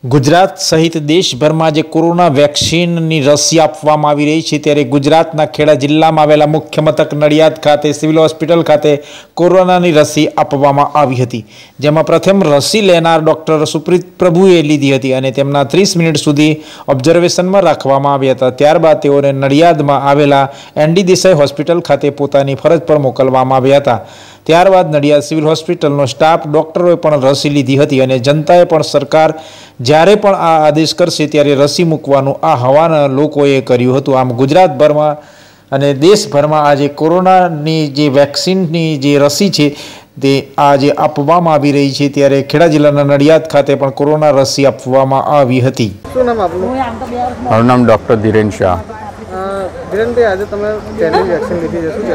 गुजरात सहित देशभर में आज कोरोना वेक्सीन रसी आपवामां आवी रही है, त्यारे गुजरातना खेड़ा जिल्ला में आवेला मुख्य मथक नडियाद खाते सिविल होस्पिटल खाते कोरोना रसी आपवामां आवी हती, जेमां प्रथम रसी लेनार डॉक्टर सुप्रीत प्रभुए लीधी हती अने तेमना 30 मिनिट सुधी ऑब्जर्वेशन में राखवामां आव्या हता। त्यारबाद तेओने नडियाद में आवेला एनडी देसाई होस्पिटल खाते पोतानी फरज पर मोकलवामां आव्या हता। त्यारबाद नडियाद सिविल होस्पिટલનો स्टाफ डॉक्टरोએ પણ રસી લીધી હતી અને જનતાએ પણ સરકાર જ્યારે પણ આ આદેશ કરશે ત્યારે રસી મૂકવાનું આહવાન લોકોએ કર્યું હતું। આમ ગુજરાતભરમાં અને દેશભરમાં આજે કોરોનાની જે વેક્સિનની જે રસી છે તે આજે આપવામાં આવી રહી છે, ત્યારે ખેડા જિલ્લાના નડિયાદ ખાતે પણ કોરોના રસી આપવામાં આવી હતી। શું નામ આપનું? મારું નામ ડૉક્ટર ધીરેન શાહ। ધીરેનભાઈ, આજે તમે પહેલી વેક્સિન લીધી છે, શું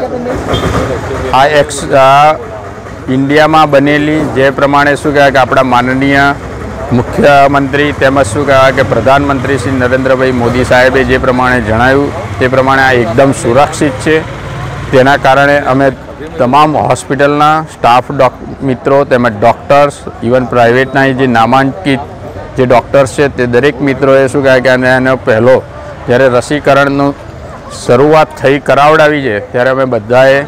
કહેશો? ઇન્ડિયામાં બનેલી જે પ્રમાણે શું કહેવાય કે આપણા માનનીય મુખ્યમંત્રી તેમજ શું કહેવાય કે પ્રધાનમંત્રી શ્રી નરેન્દ્રભાઈ મોદી સાહેબે જે પ્રમાણે જણાવ્યું તે પ્રમાણે આ એકદમ સુરક્ષિત છે। તેના કારણે અમે તમામ હોસ્પિટલના સ્ટાફ મિત્રો તેમજ ડૉક્ટર્સ ઇવન પ્રાઇવેટના જે નામાંકિત જે ડૉક્ટર્સ છે તે દરેક મિત્રોએ શું કહેવાય કે એનો પહેલો જ્યારે રસીકરણનું શરૂઆત થઈ કરાવડાવી છે ત્યારે અમે બધાએ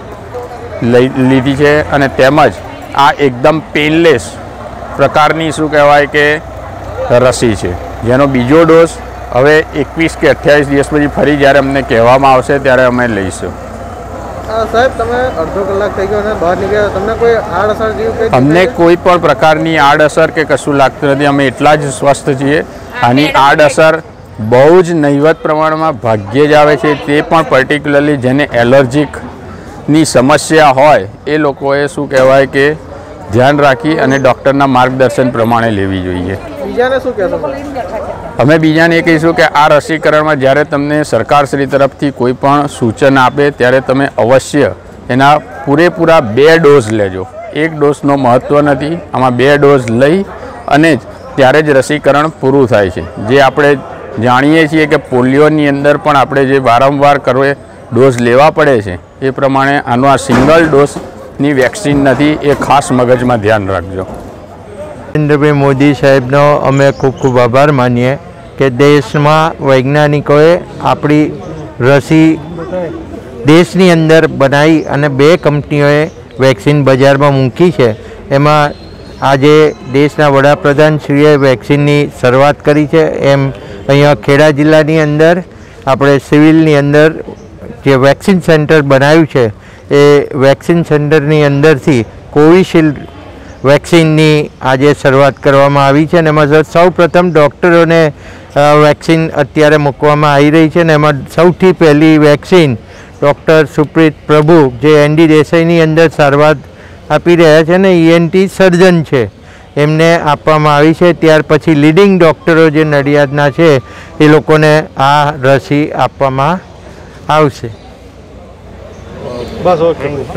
લીધી છે અને તેમજ આ એકદમ પેનલેસ પ્રકારની શું કહેવાય કે રસી છે, જેનો બીજો ડોઝ હવે 21 કે 28 દિવસ પછી ફરી જ્યારે અમને કહેવામાં આવશે ત્યારે અમે લઈશું। સાહેબ, તમે અડધો કલાક થઈ ગયો અને બહાર નીકળ્યા, તમને કોઈ આડઅસર જેવું? અમને કોઈ પણ પ્રકારની આડઅસર કે કશું લાગતું નથી, અમે એટલા જ સ્વસ્થ છીએ। આની આડઅસર બહુ જ નહિવત પ્રમાણમાં ભાગ્યે જ આવે છે, તે પણ પર્ટિક્યુલરલી જેને એલર્જીકની સમસ્યા હોય એ લોકોએ શું કહેવાય કે ધ્યાન રાખી અને ડૉક્ટરના માર્ગદર્શન પ્રમાણે લેવી જોઈએ। બીજાને શું કહેશો? અમે બીજાને એ કહીશું કે આ રસીકરણમાં જ્યારે તમને સરકારશ્રી તરફથી કોઈ પણ સૂચન આપે ત્યારે તમે અવશ્ય એના પૂરેપૂરા 2 ડોઝ લેજો। 1 ડોઝનો મહત્ત્વ નથી, આમાં 2 ડોઝ લઈ અને ત્યારે જ રસીકરણ પૂરું થાય છે। જે આપણે જાણીએ છીએ કે પોલિયોની અંદર પણ આપણે જે વારંવાર કરવે ડોઝ લેવા પડે છે એ પ્રમાણે આનો આ સિંગલ ડોઝની વેક્સિન નથી, એ ખાસ મગજમાં ध्यान રાખજો। નરેન્દ્રભાઈ મોદી સાહેબનો અમે ખૂબ ખૂબ આભાર માનીએ કે દેશમાં વૈજ્ઞાનિકોએ આપણી રસી દેશની અંદર બનાવી અને 2 કંપનીઓએ વેક્સિન બજારમાં મૂકી છે। એમાં આજે દેશના વડાપ્રધાનશ્રીએ વેક્સિનની શરૂઆત કરી છે, એમ અહીંયા ખેડા જિલ્લાની અંદર આપણે સિવિલની અંદર જે વેક્સિન સેન્ટર બનાવ્યું છે એ વેક્સિન સેન્ટરની અંદરથી કોવિશિલ્ડ વેક્સિનની આજે શરૂઆત કરવામાં આવી છે અને એમાં સૌ પ્રથમ ડૉક્ટરોને વેક્સિન અત્યારે મૂકવામાં આવી રહી છે અને એમાં સૌથી પહેલી વેક્સિન ડૉક્ટર સુપ્રીત પ્રભુ જે એનડી દેસાઈની અંદર સારવાર આપી રહ્યા છે અને ENT સર્જન છે એમને આપવામાં આવી છે। ત્યાર પછી લીડિંગ ડૉક્ટરો જે નડિયાદના છે એ લોકોને આ રસી આપવામાં આવશે। બસ, ઓકે।